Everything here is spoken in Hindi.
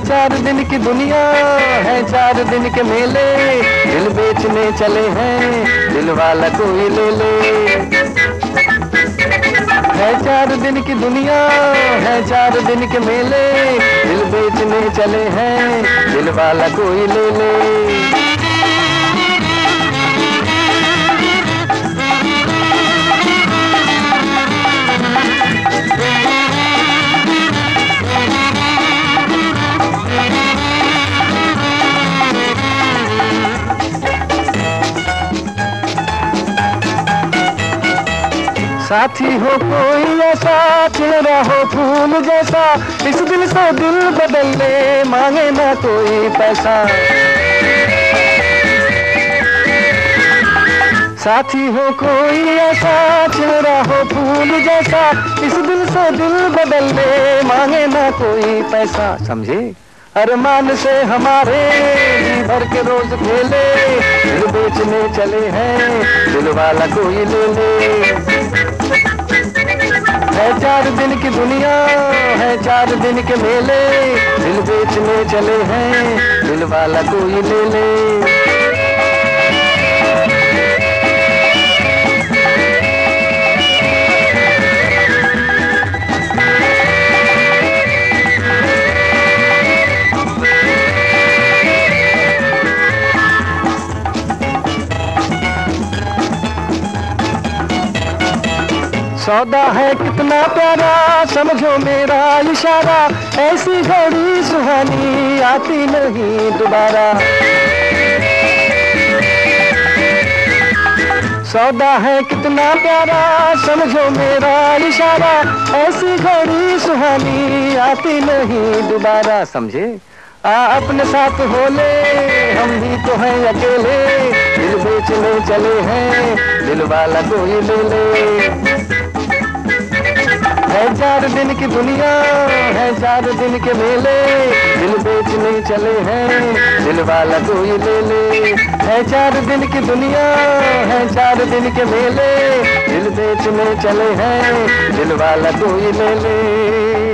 चार दिन की दुनिया है, चार दिन के मेले, दिल बेचने चले हैं, दिल वाला कोई ले ले। है चार दिन की दुनिया है, चार दिन के मेले, दिल बेचने चले हैं, दिल वाला कोई ले ले। साथी हो कोई ऐसा, चेहरा हो फूल जैसा, इस दिल से दिल बदल ले, मांगे ना कोई पैसा। साथी हो कोई ऐसा, चेहरा हो फूल जैसा, इस दिल से दिल बदल ले, मांगे ना कोई पैसा। समझे? अरमान से हमारे जी भर के रोज खेले, दिल बेचने चले हैं, दिल वाला कोई ले ले। है चार दिन की दुनिया है, चार दिन के मेले, दिल बेचने चले हैं, दिल वाला कोई ले ले। सौदा है कितना प्यारा, समझो मेरा इशारा, ऐसी घड़ी सुहानी आती नहीं दोबारा। सौदा है कितना प्यारा, समझो मेरा इशारा, ऐसी घड़ी सुहानी आती नहीं दोबारा। समझे? अपने साथ हो ले, हम भी तो हैं अकेले, दिल बेचने चले हैं, दिल वाला कोई ले ले। है चार दिन की दुनिया है, चार दिन के मेले, दिल बेचने चले हैं, दिल वाला कोई ले ले। है चार दिन की दुनिया है, चार दिन के मेले, दिल बेचने चले हैं, दिल वाला कोई ले ले।